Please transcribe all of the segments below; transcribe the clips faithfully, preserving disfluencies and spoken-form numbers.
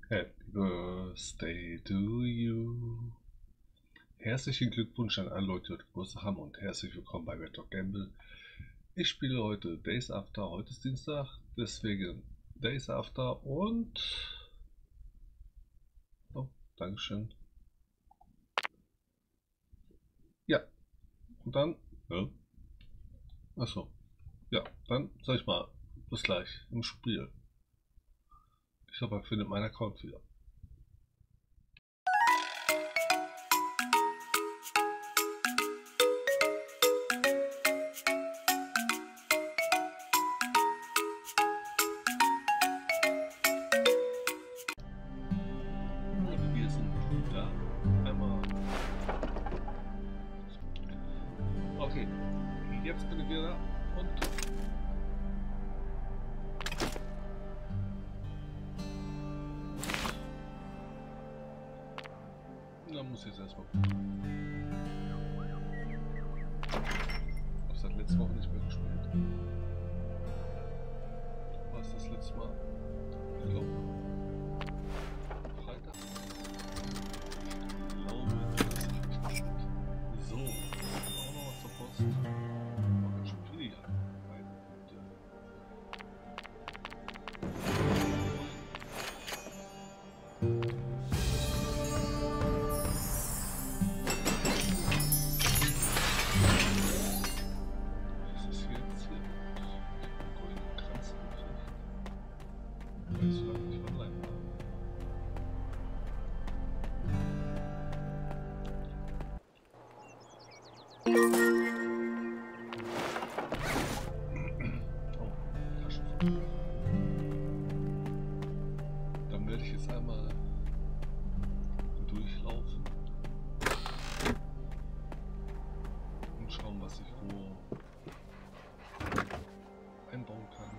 Happy Birthday to you. Herzlichen Glückwunsch an alle Leute, die Geburtstag haben und herzlich willkommen bei Red Dog Gamble. Ich spiele heute Days After, heute ist Dienstag, deswegen Days After und... Oh, Dankeschön. Ja, und dann... Ja. Achso, ja, dann sag ich mal, bis gleich im Spiel. Ich hoffe, er findet meinen Account wieder. Und wir sind da. Einmal. Okay, jetzt bin ich wieder da und... Da muss ich jetzt erstmal gucken. Ich habe seit letzter Woche nicht mehr gespielt. Was das letzte Mal? Ich glaube, Freitag? Ich glaube, das habe ich gespielt. So, auch noch was zur Post. Oh, ganz schön viele hier. Meine Güte. Dann werde ich jetzt einmal durchlaufen und schauen, was ich wo einbauen kann.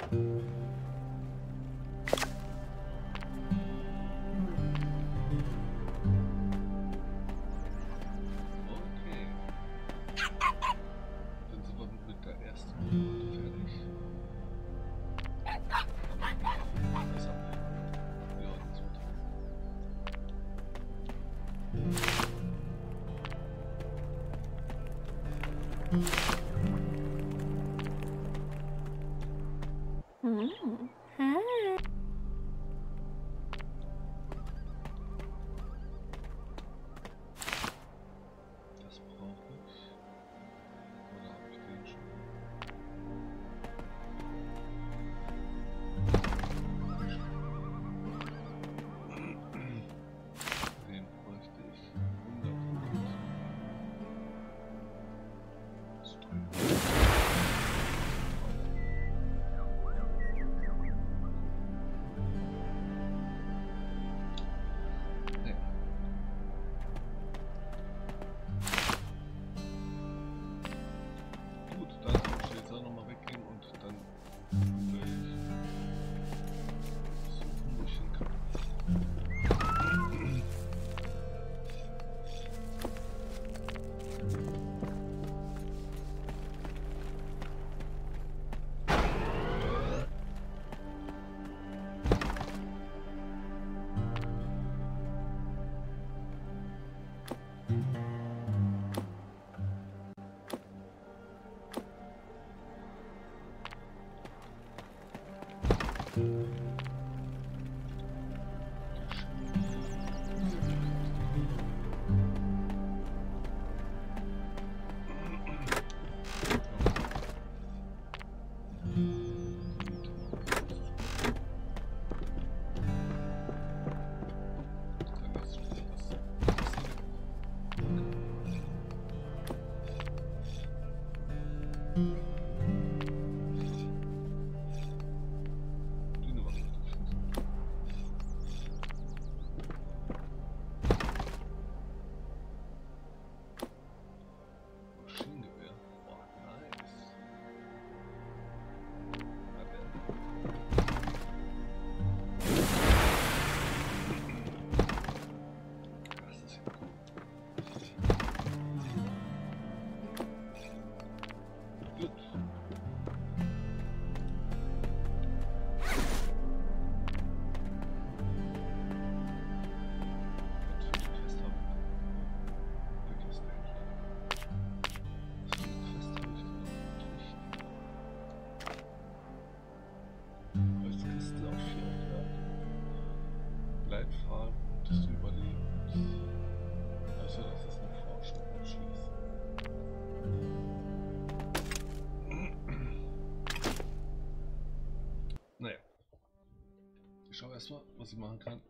Ich schaue erstmal, was ich machen kann.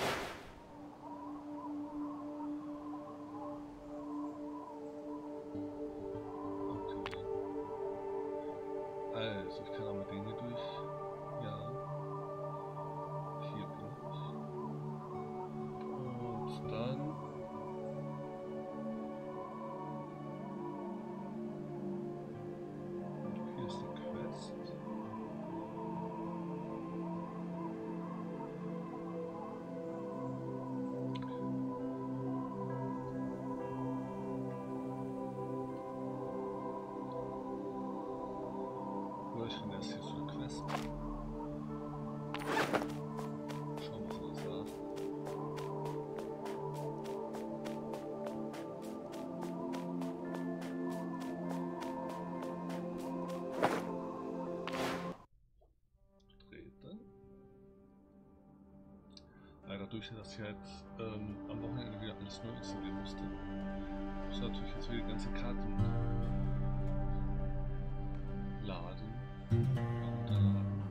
Okay. Also, ich kann auch mit denen hier durch. Ja. Hier bin ich. Und dann. Hier ist die Quest. Ich bin erst hier zur Quest. Schauen, was er sagt. Treten. Ja, dadurch, dass ich halt ähm, am Wochenende wieder alles neu installieren musste, muss ich natürlich jetzt wieder die ganze Karten laden. Runterladen.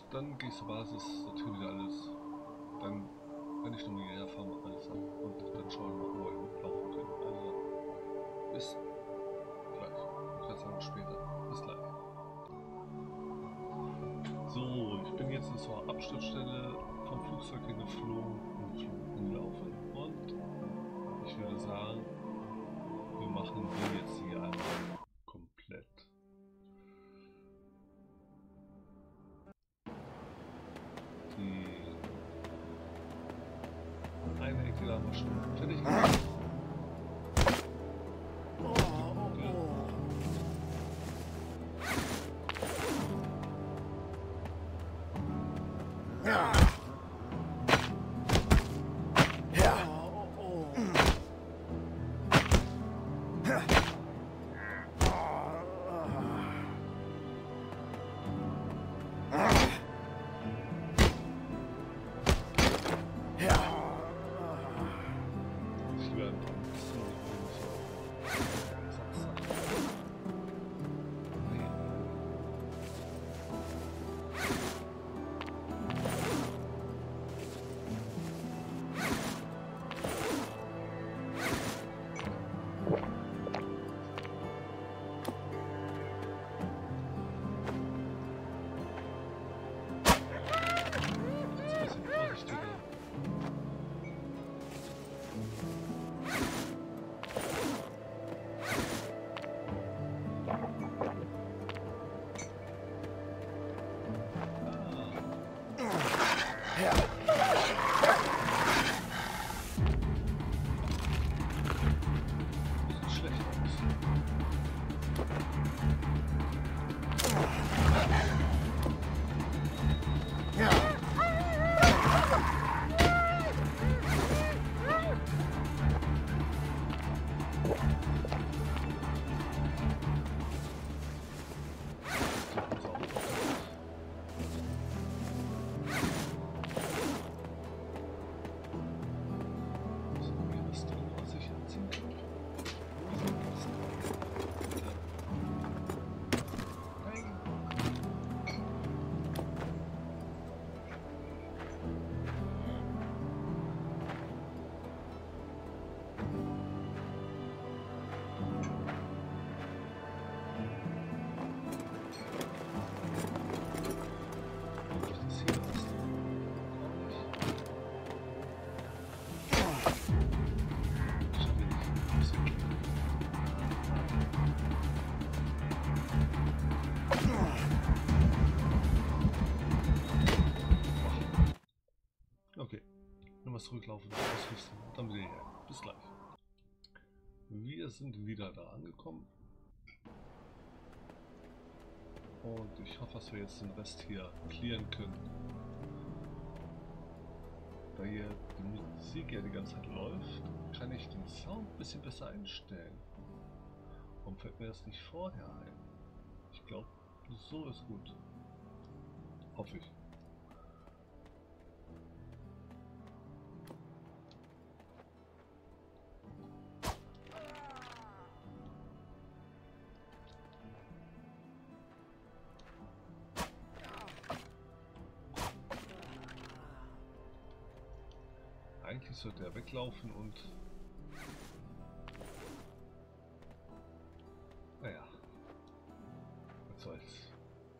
dann gehe ich zur Basis, sortiere wieder alles. Dann renne ich nochmal hierher, fahren wir alles ab und dann schauen wir mal, wo wir hochlaufen können. Also bis gleich. Ich würde sagen später. Bis gleich. So, ich bin jetzt zur Absturzstelle vom Flugzeug hingeflogen und gelaufen und ich würde sagen, wir machen die jetzt hier einmal komplett. Die eine Ecke da haben wir schon fertig gemacht. Okay, nur mal zurücklaufen, ausrüsten, dann wieder her. Bis gleich. Wir sind wieder da angekommen. Und ich hoffe, dass wir jetzt den Rest hier clearen können. Da hier die Musik ja die ganze Zeit läuft, kann ich den Sound ein bisschen besser einstellen. Warum fällt mir das nicht vorher ein? Ich glaube, so ist gut. Hoffe ich. Eigentlich sollte er weglaufen und... Naja. Was soll's.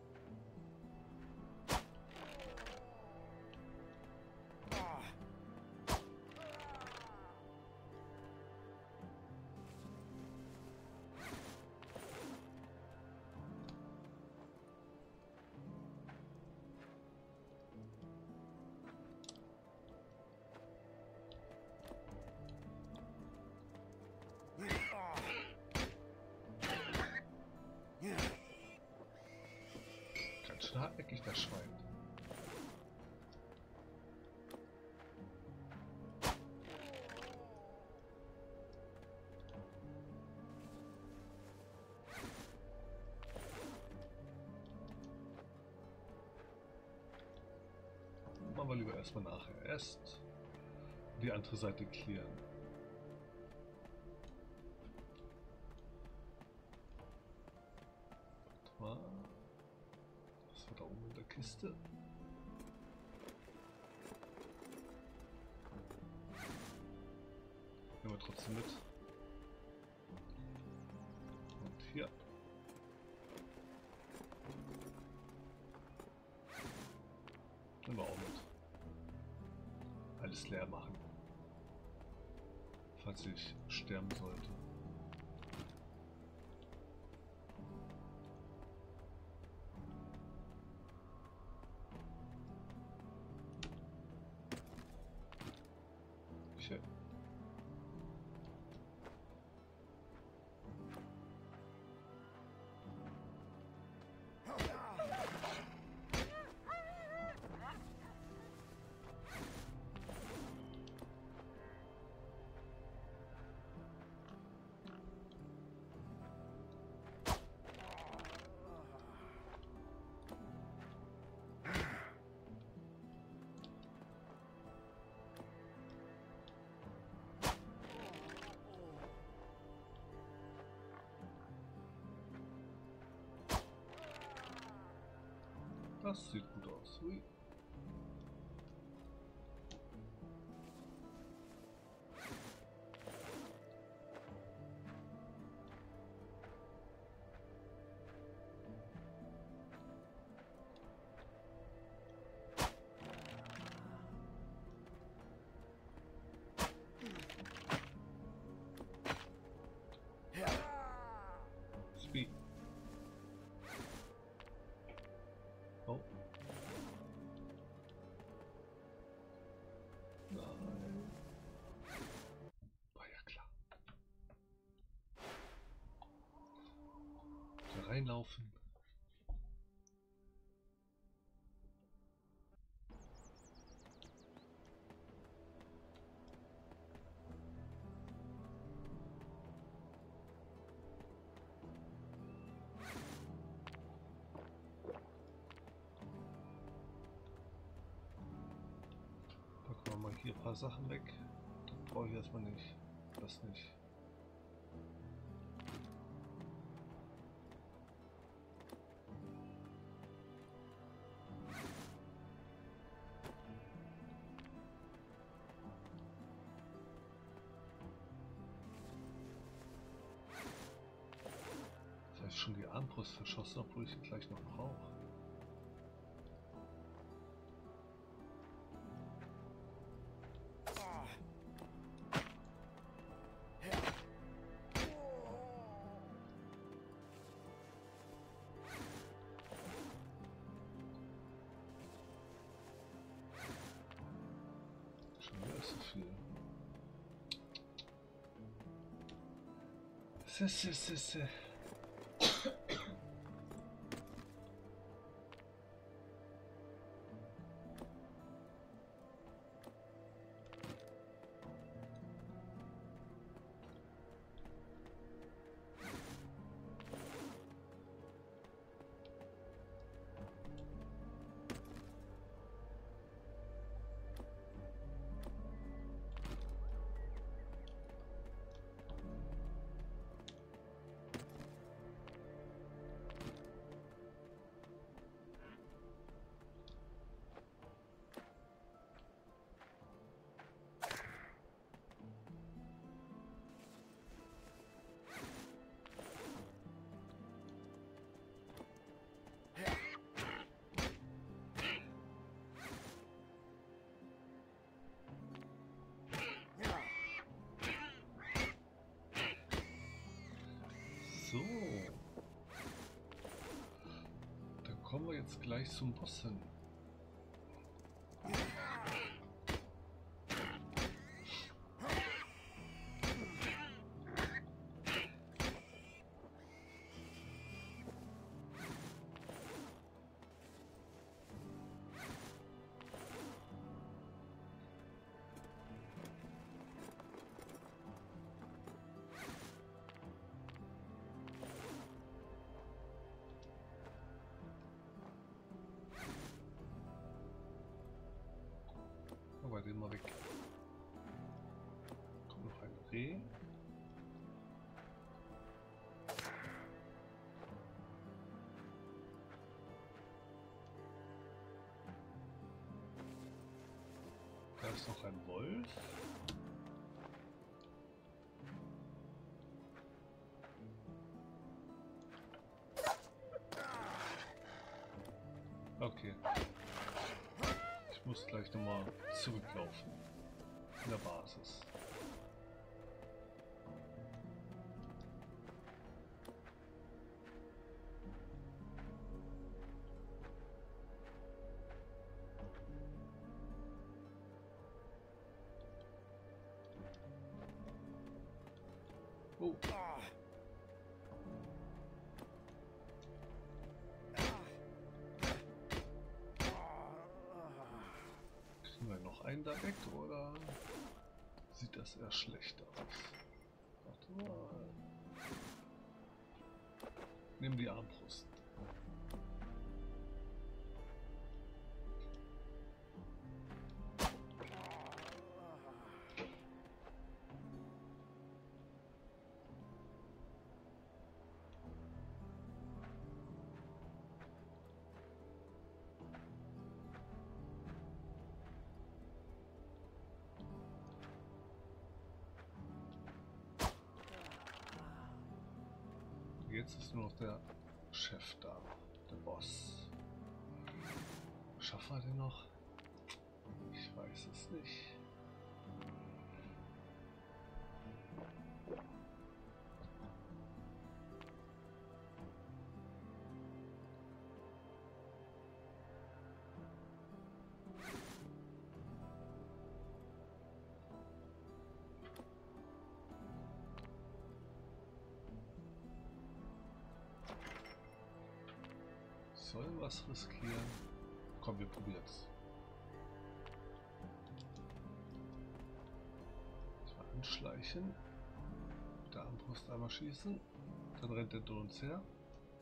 Ganz schön hartnäckig, das Schwein. Machen wir lieber erstmal nachher. Erst die andere Seite clearen. Warte mal. Was war da oben in der Kiste? trotzdem mit. Und hier. Nehmen wir auch mit. Alles leer machen. Falls ich sterben sollte. Shit. Das sieht gut aus. Ui. Speed. Oh. Nein. War ja klar. Da reinlaufen. Packen wir mal hier ein paar Sachen weg. Das brauche ich erstmal nicht. Das nicht. Das heißt schon die Armbrust verschossen, obwohl ich ihn gleich noch brauche. Schon wieder ist so viel. Sisse, sisse. So. Dann kommen wir jetzt gleich zum Boss hin. Aber den mal weg. Kommt noch ein Reh. Da ist noch ein Wolf. Okay. Ich muss gleich nochmal zurücklaufen. In der Basis. Oh. Kriegen wir noch einen da weg, oder sieht das eher schlecht aus? Warte mal. Nimm die Armbrust. Jetzt ist nur noch der Chef da, der Boss. Schaffen wir den noch? Ich weiß es nicht. Sollen was riskieren? Komm, wir probieren's. Mal anschleichen. Mit der Armbrust einmal schießen. Dann rennt er durch uns her.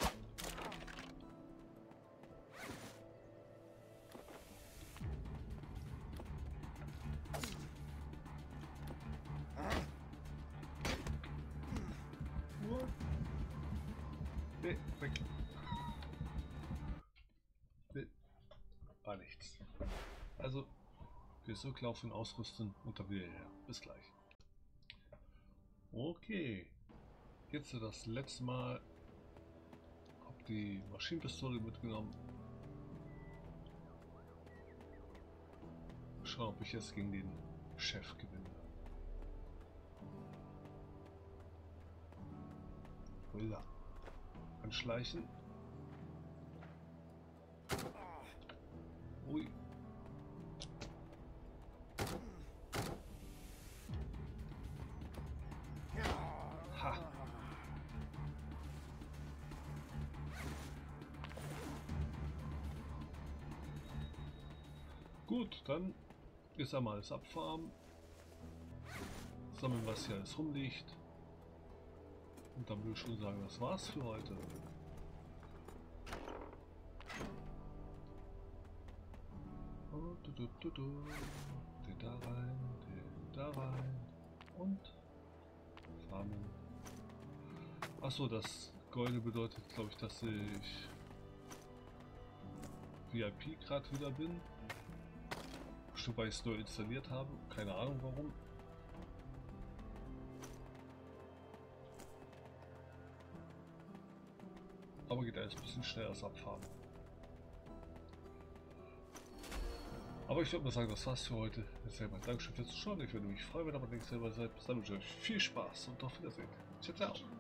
Nee, weg. Nee, war nichts. Also, wir zurücklaufen, ausrüsten und dann wieder her. Bis gleich. Okay. Jetzt das letzte Mal. Hab die Maschinenpistole mitgenommen. Schauen, ob ich jetzt gegen den Chef gewinne. Ja. Anschleichen. Ui. Ha. Gut, dann ist einmal alles abfarmen. Sammeln, was hier alles rumliegt. Und dann würde ich schon sagen, das war's für heute. Oh, du, du, du, du. Den da rein, den da rein und farmen. Achso, das Goldene bedeutet, glaube ich, dass ich V I P gerade wieder bin. Bestimmt, weil ich es neu installiert habe. Keine Ahnung warum. Aber geht alles ein bisschen schneller als abfahren. Aber ich würde mal sagen, das war's für heute. Jetzt selber Dankeschön fürs Zuschauen. Ich würde mich freuen, wenn ihr aber nächstes Mal seid. Bis dann wünsche ich euch viel Spaß und auf Wiedersehen. Ciao, ciao.